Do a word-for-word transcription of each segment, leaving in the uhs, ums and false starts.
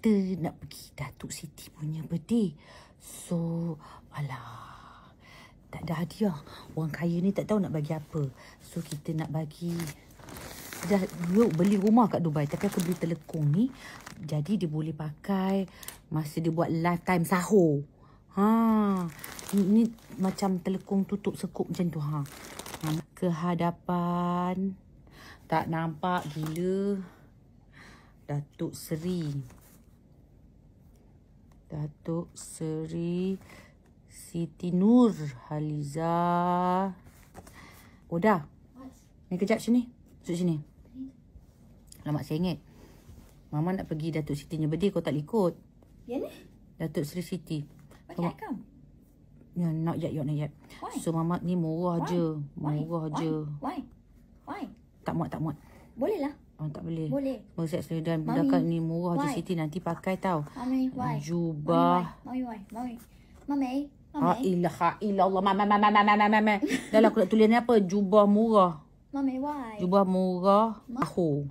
kita nak pergi Datuk Siti punya birthday. So, alah, tak ada hadiah. Orang kaya ni tak tahu nak bagi apa. So, kita nak bagi... Dah dulu beli rumah kat Dubai, tapi aku beli telekung ni. Jadi, dia boleh pakai masa dia buat lifetime sahur. Ha, ni, ni macam telekung tutup sekup macam tu. Ha. Ha. Ke hadapan. Tak nampak gila. Datuk Seri. Datuk Seri Siti Nur Haliza. Oh dah. Ni kejap sini. Duduk sini. Alamak, saya ingat. Mama nak pergi Datuk Siti punya birthday, kau tak ikut. Ya ni? Datuk Seri Siti. Why can't I come? Ya, not yet, not yet. Why? So Mama ni murah Why? je. Why? Murah Why? je. Why? Why? Tak muat, tak muat. Boleh lah. Oh, tak boleh. Boleh. Mereka dan Mami, budak ni murah why? je Siti, nanti pakai tau. Mami, why? Jubah. Mami, why? Mami, Mami. Ha Mami. ilaha illallah. Mama mama mama mama mama. Dah lah, aku nak tulis ni apa? Jubah murah. Mami, why? Jubah murah. Tahu.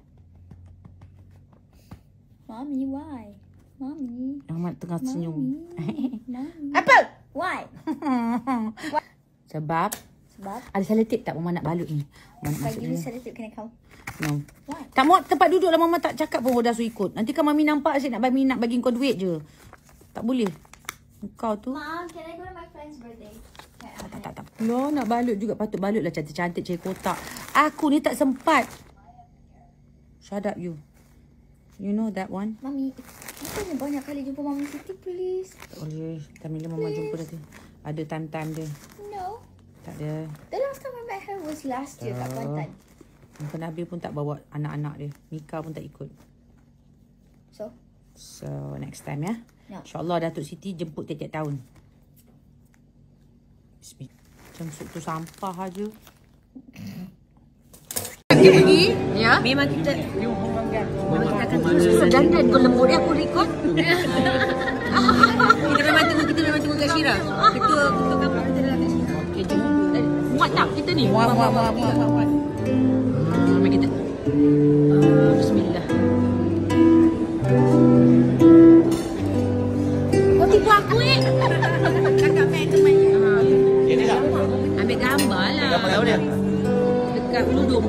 Mami, why? Mami. Ahmad tengah senyum. Mami. Apa? Why? Sebab Sebab ada selotip tak Mama nak balut ni? Mama bagi masuk ni ni. selotip kena kau. No. Why? Tak muat tempat duduk lah, Mama tak cakap pun dah suruh ikut. Nanti kan Mami nampak asyik nak bagi nak bagi kau duit je. Tak boleh. Kau tu. Mom, can I go to my friend's birthday? Tak, tak, tak, tak. Loh, nak balut juga. Patut balut lah cantik-cantik cari kotak. Aku ni tak sempat. Shut up you. You know that one? Mami, kita ni banyak kali jumpa Mami Siti, please. Tak boleh. Time bila Mama jumpa nanti. Ada time-time dia. No. Tak ada. The last time I met her was last year kat Kelantan. Muka Nabil pun tak bawa anak-anak dia. Mika pun tak ikut. So? So, next time ya. Ya. InsyaAllah Datuk Siti jemput tiap-tiap tahun. Bismillah. Macam sup tu sampah aja. Kita pergi, ya. Memang kita memang kita akan terus sedandan kau lembut dia aku rekod. Kita memang tengok kita memang tengok Kak Syira. Ketua ketua kampung kita dalam Syira. Okey, jom. Muat tak kita ni? Muat muat muat muat muat. Mari kita. Bismillah. Kau tipu aku eh. Kakak main tu main. Ini tak. Ambil gambar lah. Gambar kau dia. Dekat Ludung.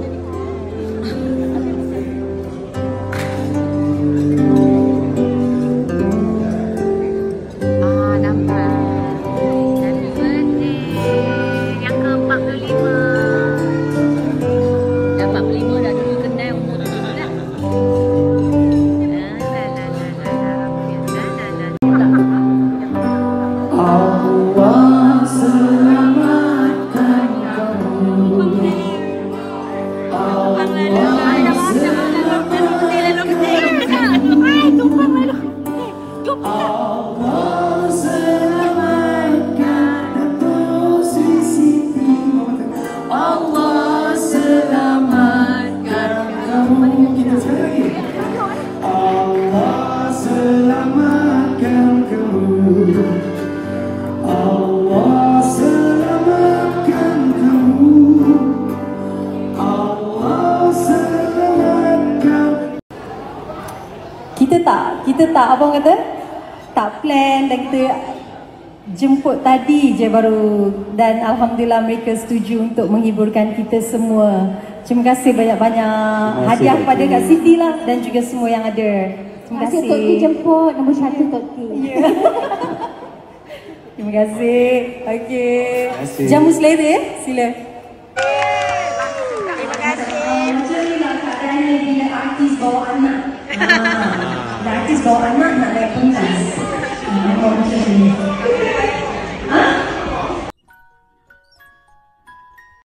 Kita tak, kita tak apa orang kata, tak plan dan kita jemput tadi je baru, dan Alhamdulillah mereka setuju untuk menghiburkan kita semua. Terima kasih banyak-banyak hadiah kepada Kak Siti lah dan juga semua yang ada. Terima kasih. Tok T jemput, nombor satu Tok T. Yeah. Terima kasih. Okey. Jamu selera ya, sila. Terima kasih. Macam ni lah keadaannya bila artis bawa anak. Ah, artis bawa anak nak naik pentas. Macam ni.